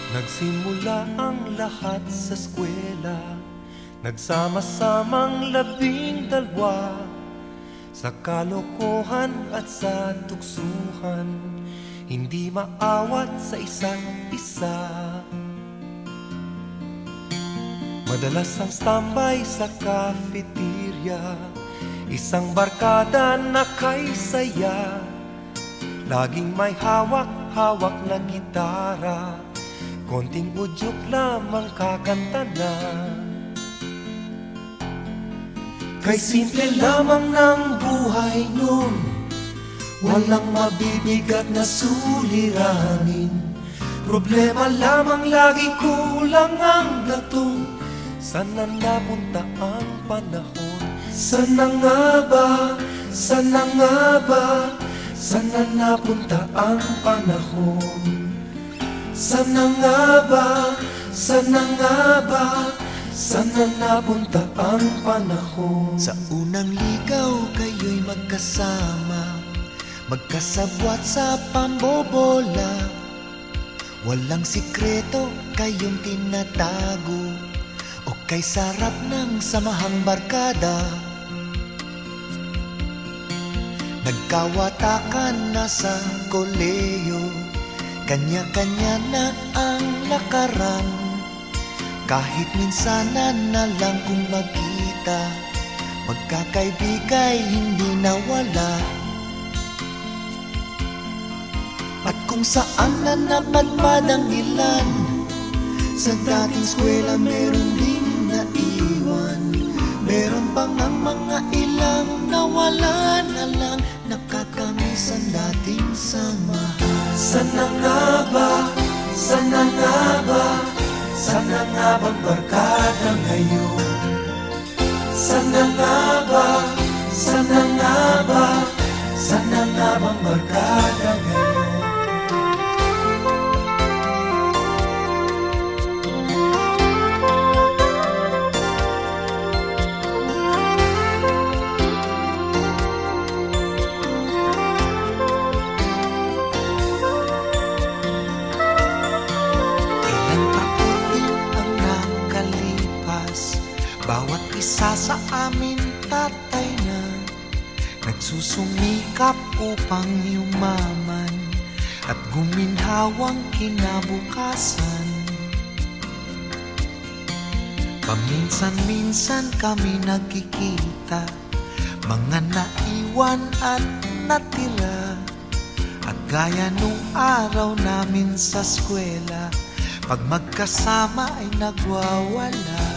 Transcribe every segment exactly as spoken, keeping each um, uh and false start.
Nagsimula ang lahat sa eskwela, nagsama-samang labing dalwa, sa kalokohan at sa tuksuhan, hindi maawat sa isa't isa. Madalas ang standby sa cafeteria, isang barkada na kay saya, laging may hawak-hawak na gitara, konting udyok lamang kakanta na. Kay simple lamang ng buhay nun, walang mabibigat na suliranin. Problema lamang lagi kulang ang gatong, sana napunta ang panahon. Sana nga ba, sana nga ba, sana napunta ang panahon. Sana nga ba, sana nga ba, sana napunta ang panahon. Sa unang ligaw kayo'y magkasama, magkasabwat sa pambobola. Walang sikreto kayong tinatago, o kay sarap ng samahang barkada. Nagkawatakan na sa koleyo, kanya-kanya na ang lakaran. Kahit minsanan na lang kung magkita, magkakaibigay hindi nawala. At kung saan na napadpad ang ilan, sa dating eskwela meron ding naiwan. Meron pang ang mga ilang nawala na lang, nakakamiss ang dating samahan. Sana nga ba, sana nga ba, sana nga bang barkada ngayon? Sana nga ba, sana nga ba, sana nga bang barkada ngayon? Bawat isa sa amin tatay na, nagsusumikap upang yumaman at guminhawang kinabukasan. Paminsan-minsan kami nagkikita, mga naiwan at natira. At gaya nung araw namin sa eskwela, pag magkasama ay nagwawala.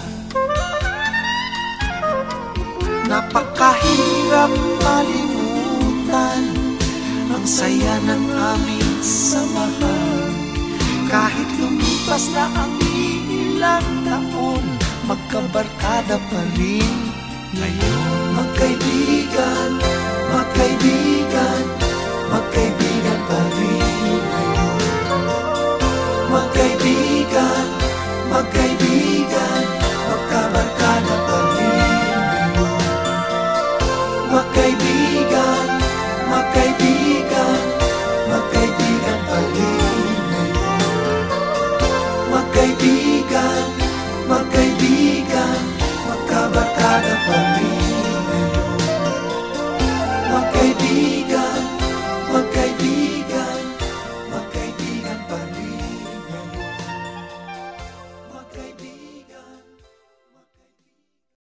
Napakahirap malimutan ang saya ng aming samahan. Kahit lumipas na ang ilang taon, magkabarkada pa rin ngayon. Magkaibigan, magkaibigan, magkaibigan